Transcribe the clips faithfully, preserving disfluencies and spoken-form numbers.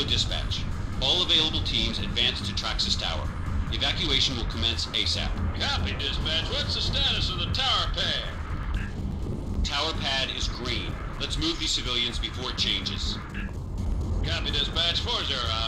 Dispatch. All available teams advance to Traxxas Tower. Evacuation will commence ASAP. Copy, Dispatch. What's the status of the tower pad? Tower pad is green. Let's move these civilians before it changes. Copy, Dispatch. four zero out.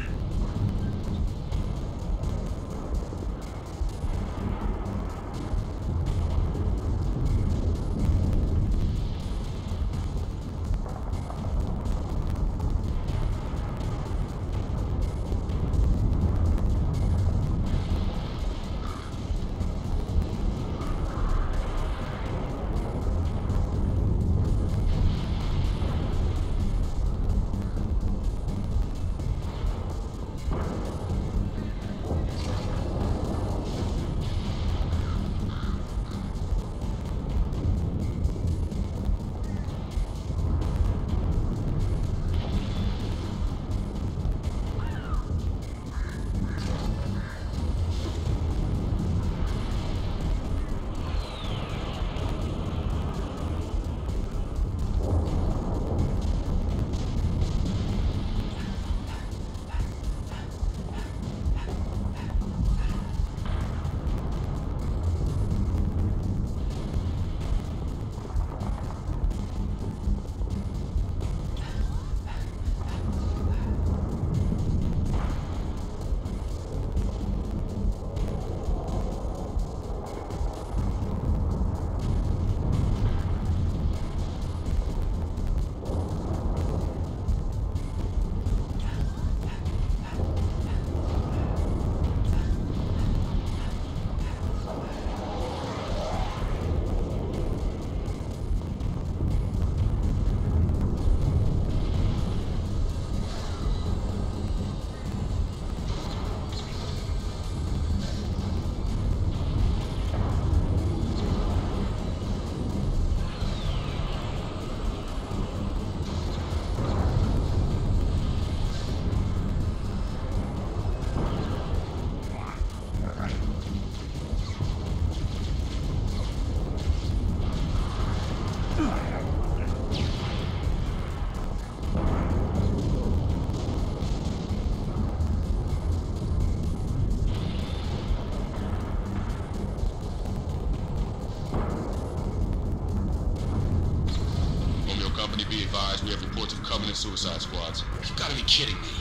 We have reports of Covenant suicide squads. You've got to be kidding me.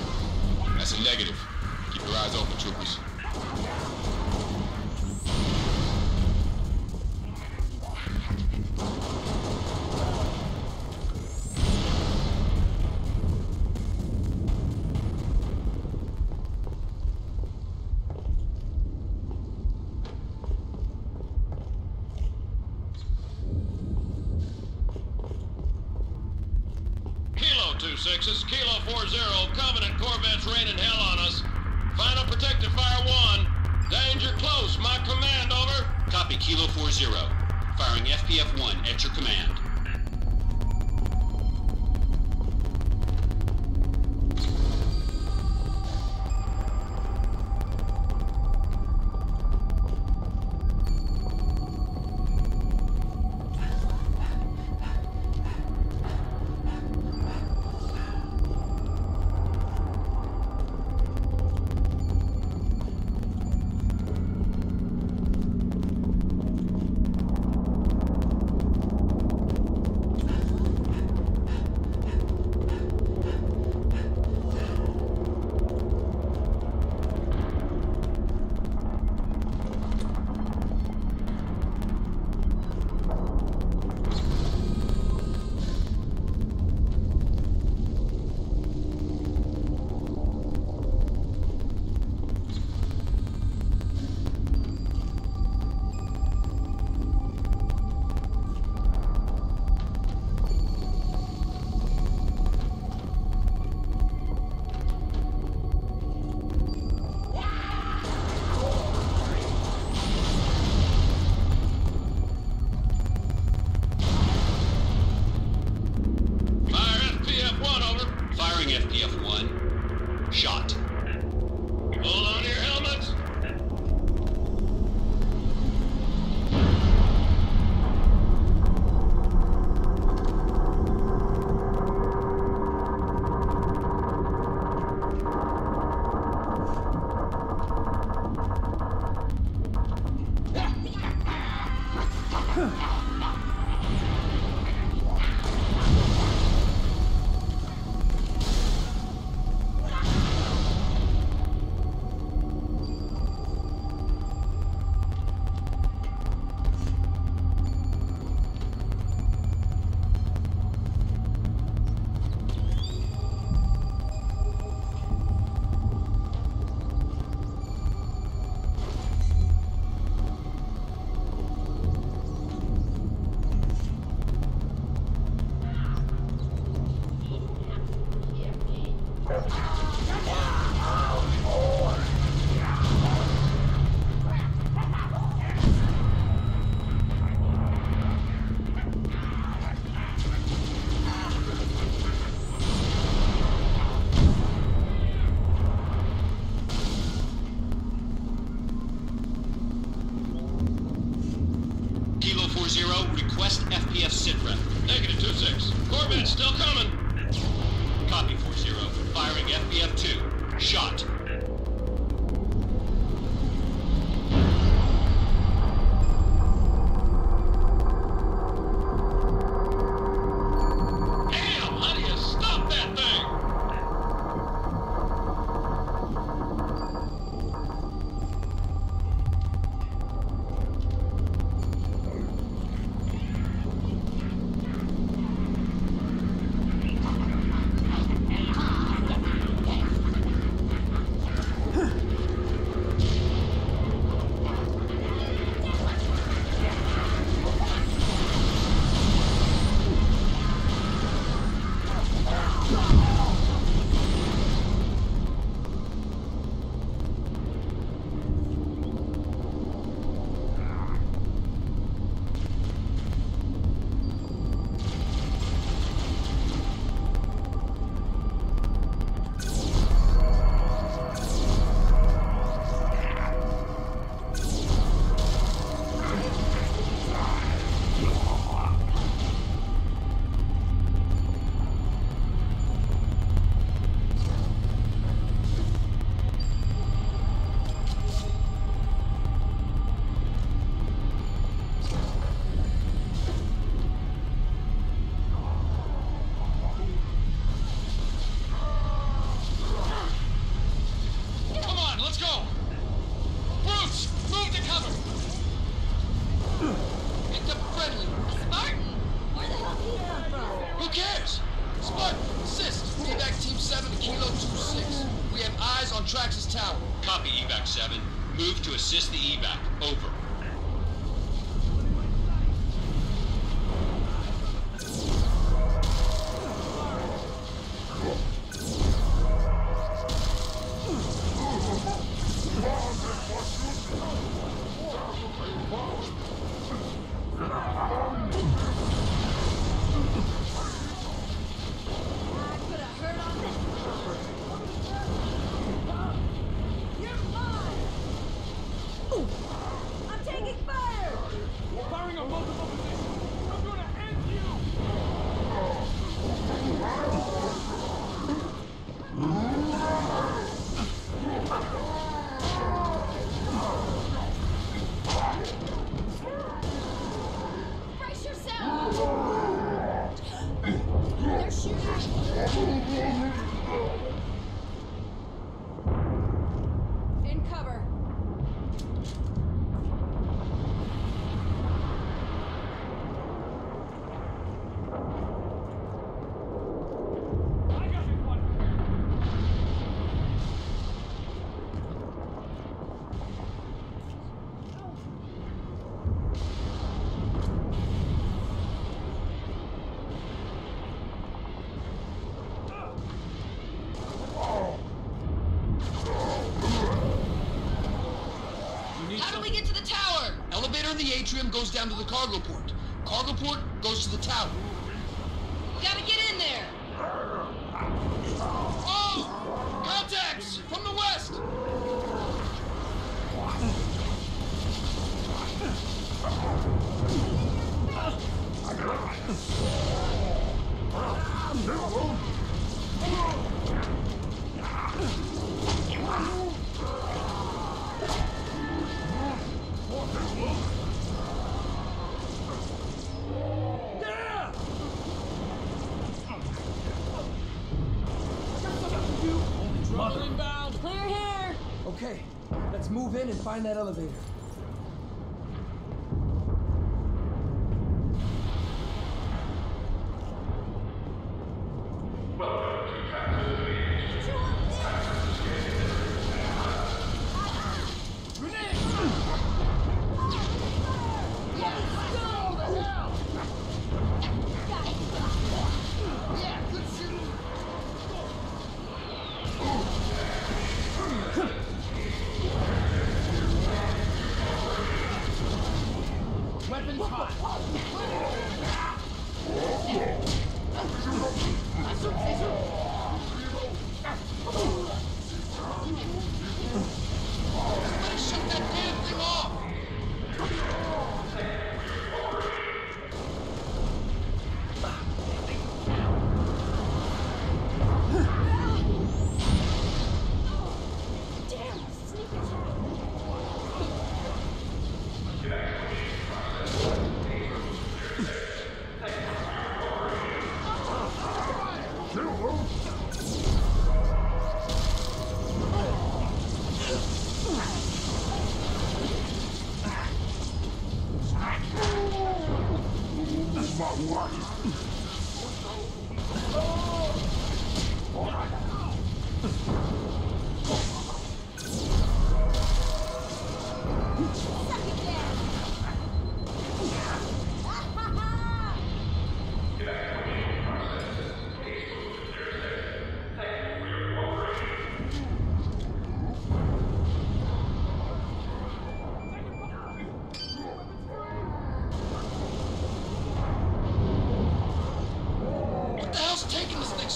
That's a negative. Keep your eyes open, troopers. Sixes, Kilo four zero, Covenant Corvettes raining hell on us. Final protective fire one. Danger close, my command, over. Copy, Kilo four zero. Firing F P F one at your command. Request F P S sitrep. Negative two six. Corvette still coming. Copy four zero. Firing F B F two. Shot. Damn, how do you stop that thing? Copy, evac seven. Move to assist the evac. Over. In cover. How do we get to the tower? Elevator in the atrium goes down to the cargo port. Cargo port goes to the tower. We gotta get in there. Oh! Contacts! From the west! Clear here. Okay, let's move in and find that elevator.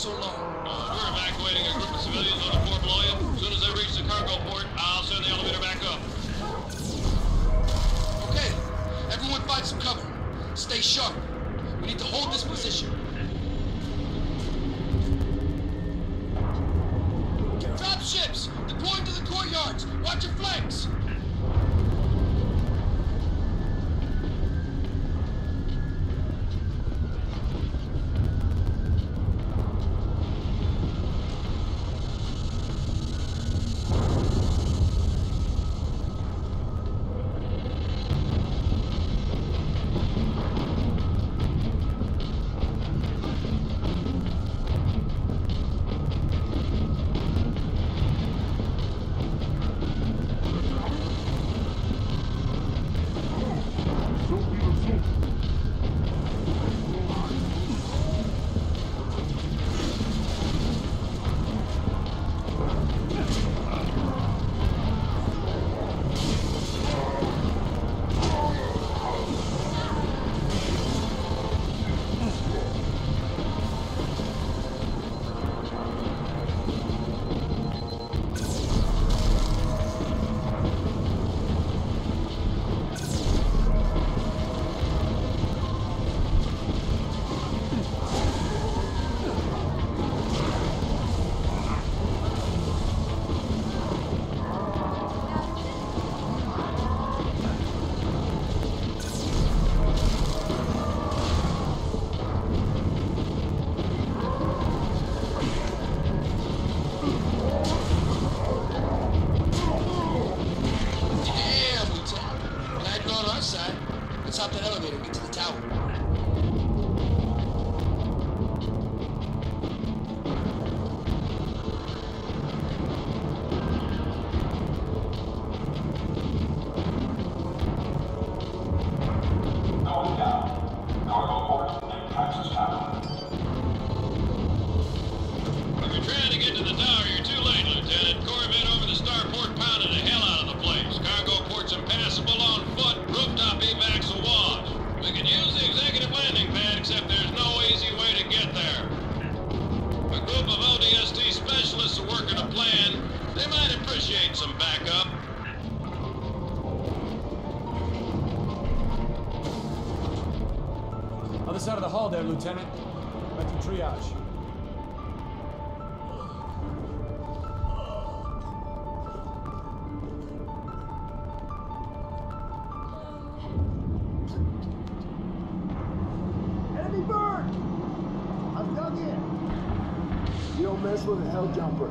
so long? Uh, we're evacuating a group of civilians on the floor below you. As soon as they reach the cargo port, I'll send the elevator back up. Okay, everyone find some cover. Stay sharp. We need to hold this position. Drop ships! Deploying to the courtyards! Watch your flanks! Other side of the hall there, Lieutenant. Back to triage. Enemy bird! I'm dug in. You don't mess with a hell jumper.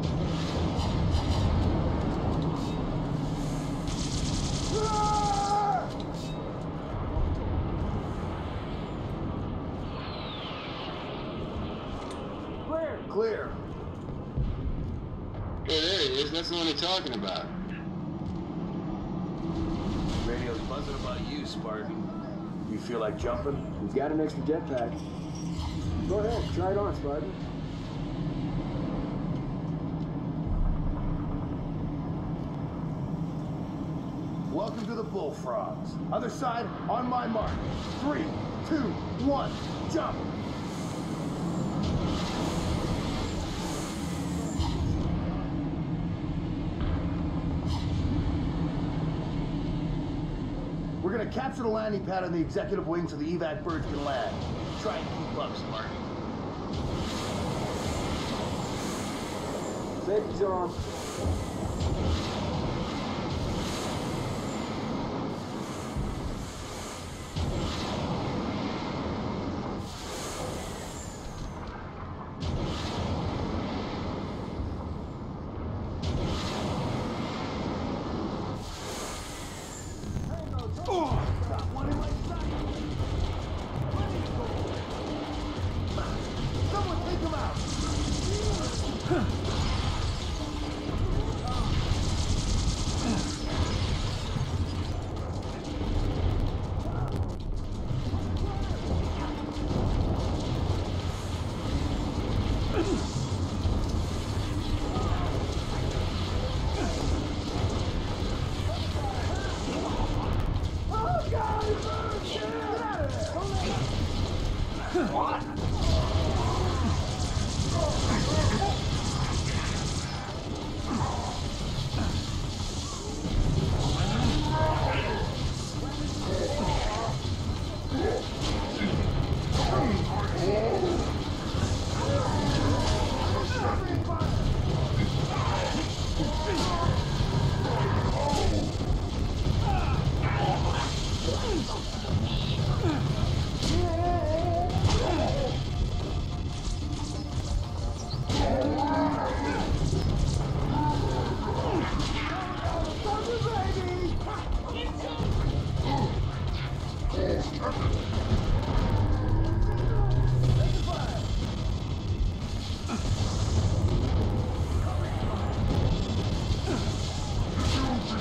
Clear. Hey, there he is. That's the one they're talking about. Radio's buzzing about you, Spartan. You feel like jumping? We've got an extra jetpack. Go ahead, try it on, Spartan. Welcome to the Bullfrogs. Other side, on my mark. Three, two, one, jump! We're gonna capture the landing pad on the executive wing so the evac birds can land. Try and keep up, Spartan. Safety's on.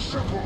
simple.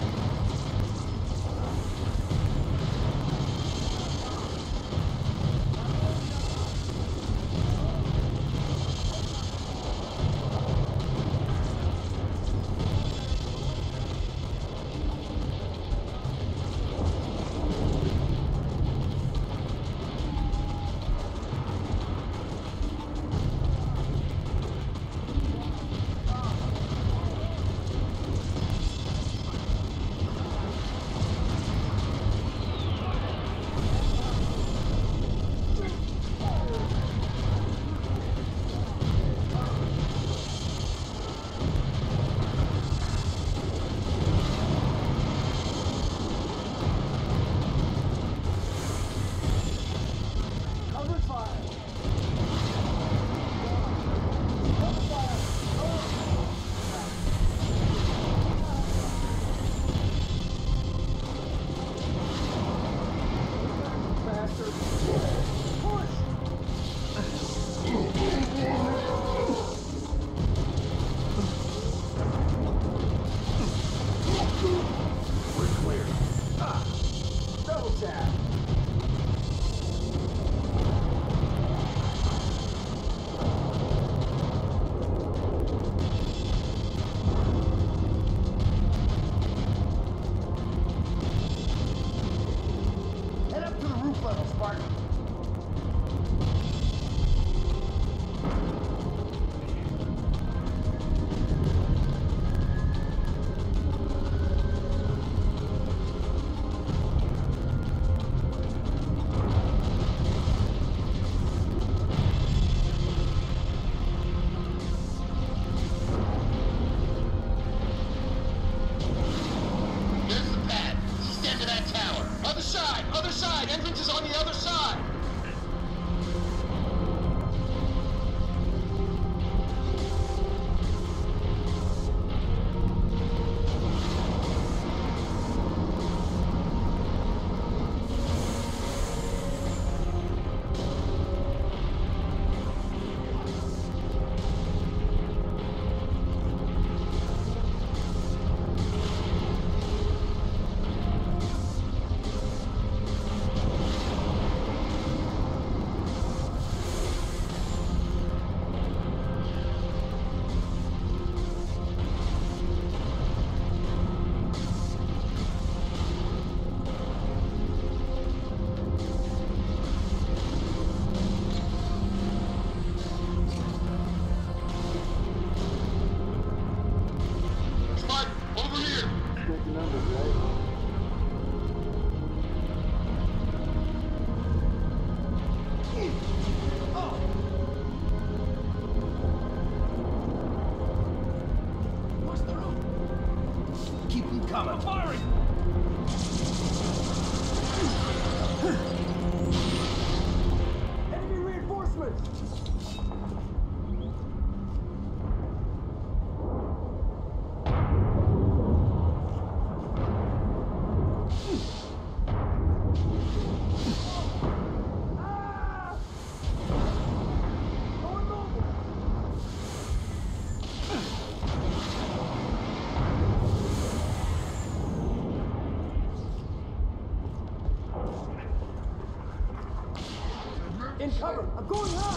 In cover! I'm going high!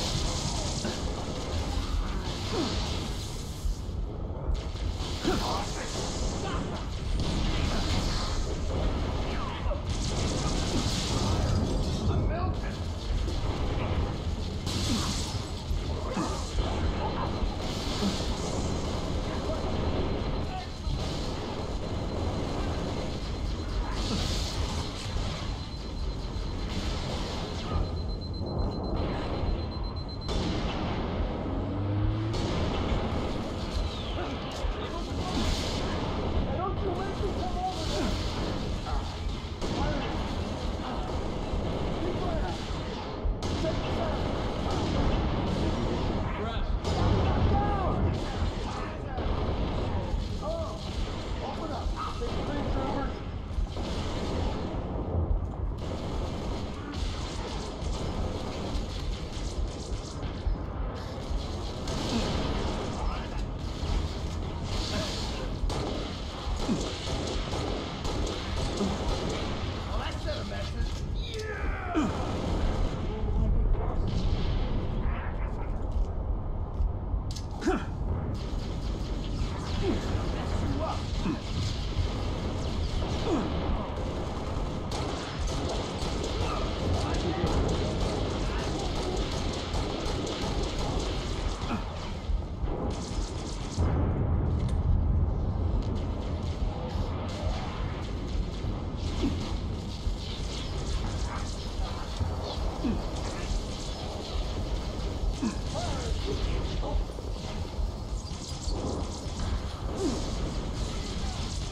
I'm melting!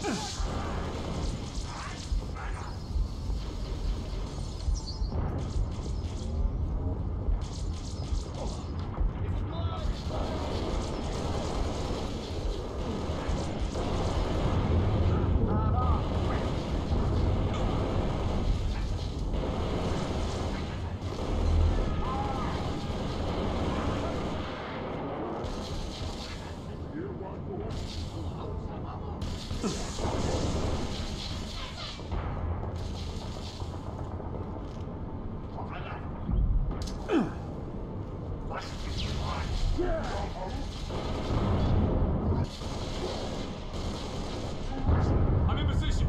I'm in position.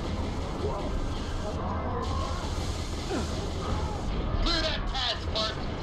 Clear that path, Spartan.